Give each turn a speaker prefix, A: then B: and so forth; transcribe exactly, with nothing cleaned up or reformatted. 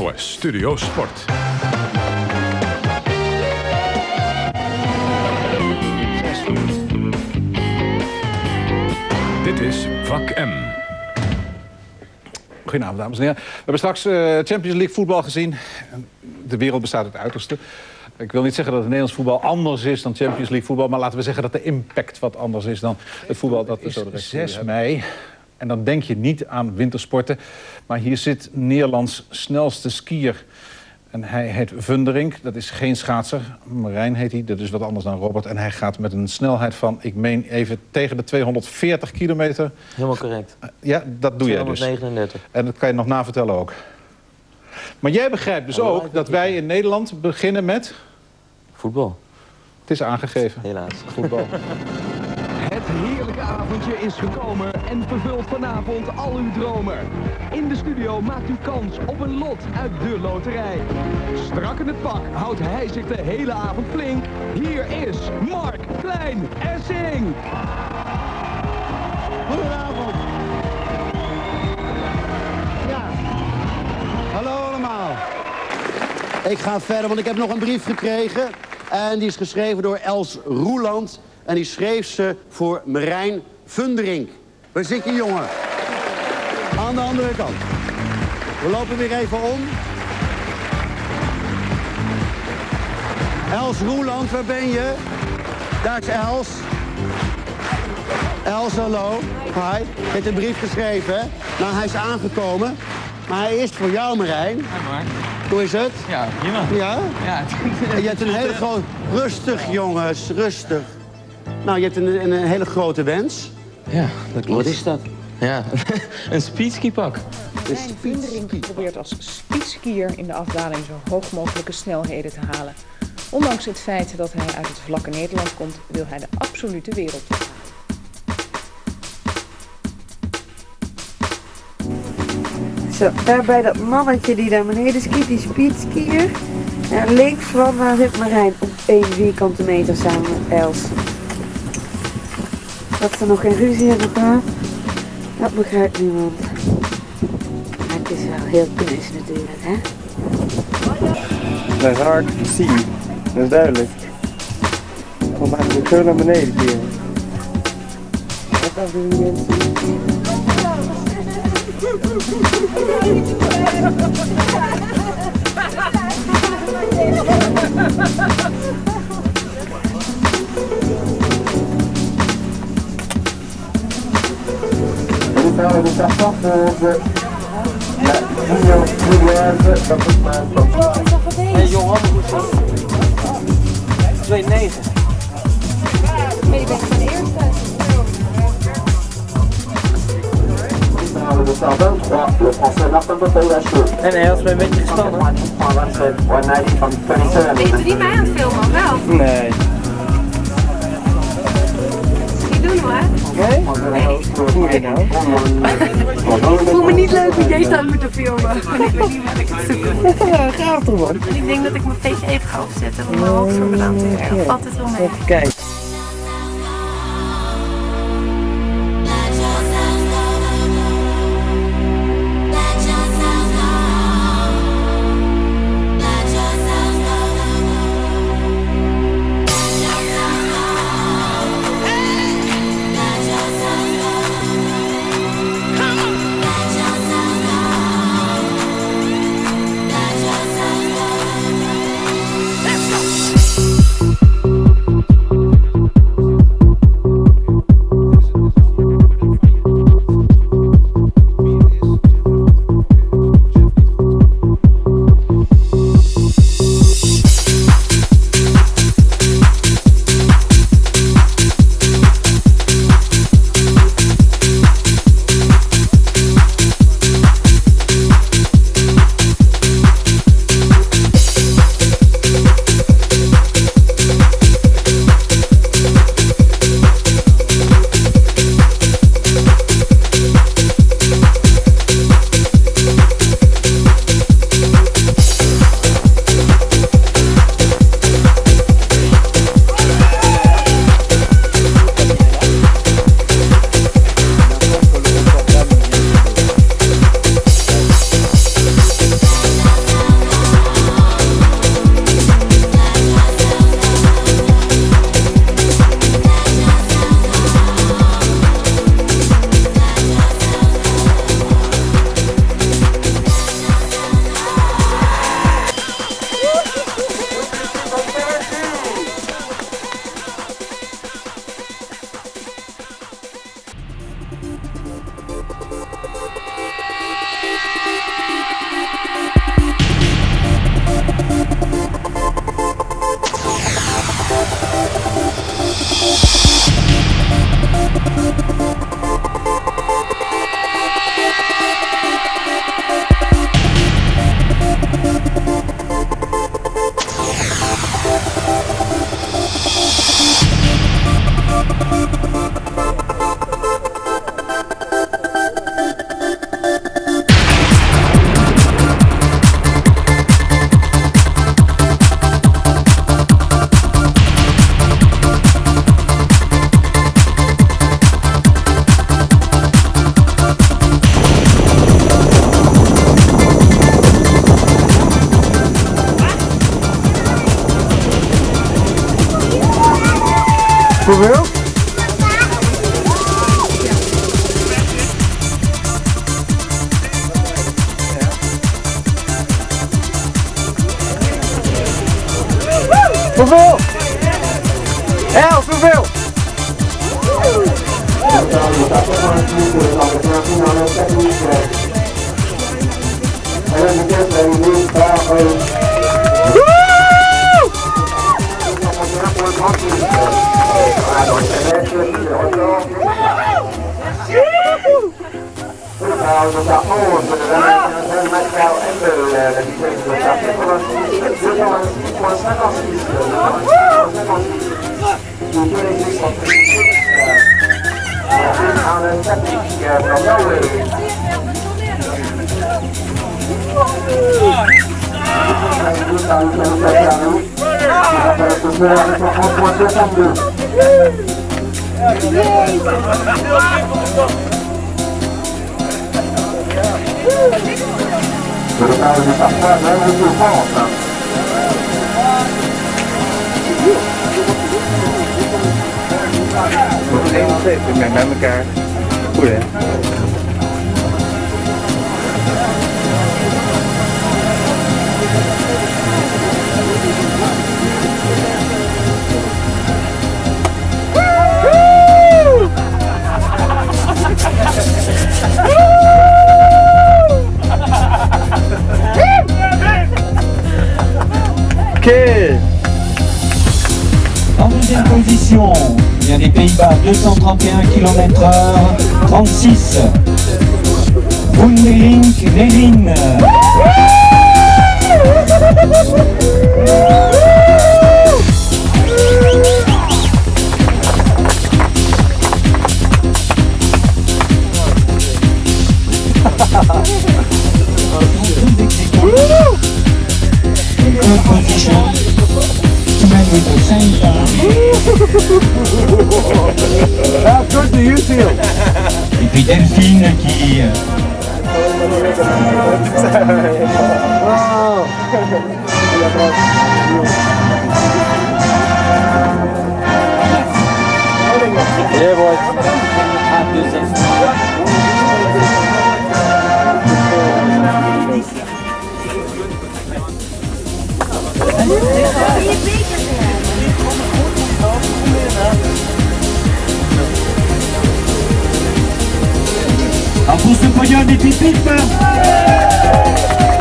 A: O S Studio Sport. Dit is Vak M.
B: Goedenavond, dames en heren. We hebben straks uh, Champions League voetbal gezien. De wereld bestaat uit het uiterste. Ik wil niet zeggen dat het Nederlands voetbal anders is dan Champions League voetbal, maar laten we zeggen dat de impact wat anders is dan het voetbal. Dat is zes mei. En dan denk je niet aan wintersporten. Maar hier zit Nederlands snelste skier. En hij heet Vunderink. Dat is geen schaatser. Marijn heet hij. Dat is wat anders dan Robert. En hij gaat met een snelheid van, ik meen even, tegen de tweehonderdveertig kilometer.
C: Helemaal correct.
B: Ja, dat doe jij dus.
C: tweehonderdnegenendertig.
B: En dat kan je nog navertellen ook. Maar jij begrijpt dus ook dat wij in Nederland beginnen met...
C: Voetbal.
B: Het is aangegeven.
C: Helaas.
B: Voetbal.
D: Het heerlijke avondje is gekomen en vervult vanavond al uw dromen. In de studio maakt u kans op een lot uit de loterij. Strak in het pak houdt hij zich de hele avond flink. Hier is Mark Klein-Essink.
E: Goedenavond. Ja. Hallo allemaal. Ik ga verder, want ik heb nog een brief gekregen. En die is geschreven door Els Roeland. En die schreef ze voor Marijn Vunderink. Waar zit je, jongen? Aan de andere kant. We lopen weer even om. Els Roeland, waar ben je? Daar is Els. Els, hallo. Hi. Je hebt een brief geschreven, hè? Nou, hij is aangekomen. Maar hij is voor jou, Marijn.
F: Ja, maar.
E: Hoe is het?
F: Ja, prima.
E: Ja?
F: Ja.
E: En je hebt een hele grote... Rustig, jongens, rustig. Nou, je hebt een, een, een hele grote wens.
F: Ja, dat klopt.
E: Wat is dat?
F: Ja, een speedskipak.
G: Marijn Vunderink probeert als speedskier in de afdaling zo hoog mogelijke snelheden te halen. Ondanks het feit dat hij uit het vlakke Nederland komt, wil hij de absolute wereld halen.
H: Zo, daar bij dat mannetje die daar beneden skiet, die speedskier. En links van daar zit Marijn op één vierkante meter samen met Els. Dat ze nog geen ruzie hebben gehad, dat begrijpt niemand. Maar het is wel heel knus natuurlijk, hè?
I: Dat is hard te zien, dat is duidelijk. Kom maar weer zo naar beneden hier. Wat doen die mensen?
C: Hey Johan, twee negen.
G: Maar je bent van de eerste.
C: En hij was mij een beetje gespannen.
J: Ben je drie mij aan het filmen, wel?
I: Nee.
J: Niet doen hoor.
I: Nee? Hoe je nou?
J: Ik voel me niet leuk met jij staat met te filmen. Ik weet niet wat ik het zoeken.
I: Ja, gaaf toch man.
J: Ik denk dat ik mijn petje even ga opzetten om mijn hoofd voor gedaan te hebben. Valt het wel mee?
I: Even kijken.
J: Let's go!
I: Hoeveel? Hoeveel? Elf, hoeveel? Met elkaar. Goed hè?
E: Okay.
K: En deuxième position, il vient des Pays-Bas, deux cent trente et un kilomètres heure, trente-six. Woendelink Lelin. Third position, man with the same time.
I: How good do you feel?
K: Et puis Delphine qui...
I: Wow.
C: Yeah, boy.
K: Alors pour ce podium des pipipes